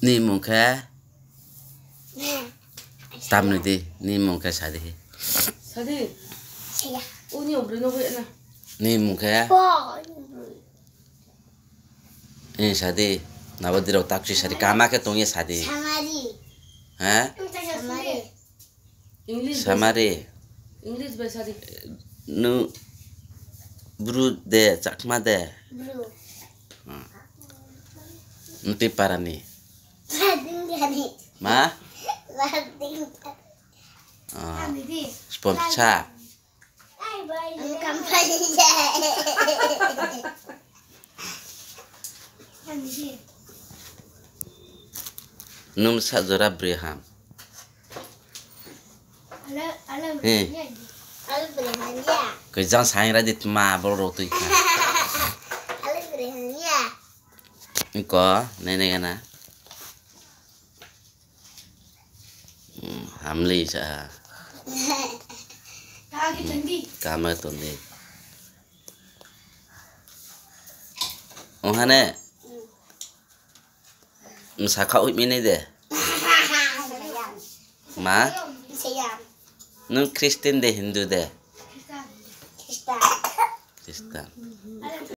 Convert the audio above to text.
Ni mungka tam nu di ni mungka sadi Sadi. Iya. Uni obrol na na. Ni mungka sadi nawadiro taksi sadi kama ke tongye sadi Samari. ha Samari. samare English by Sadi. nu bru de chakma de Bro. nti parani Lading gani. ma Lading. sponsor Ang kampanya. num sajora breham Alam berhanya. kejang saingra dit ma boro tu ka Alam berhanya. ko nene kana hamli sa kama tondi ohane msaka ut mine de ma Sayang. nung Kristen de Hindu de Kita. Kristen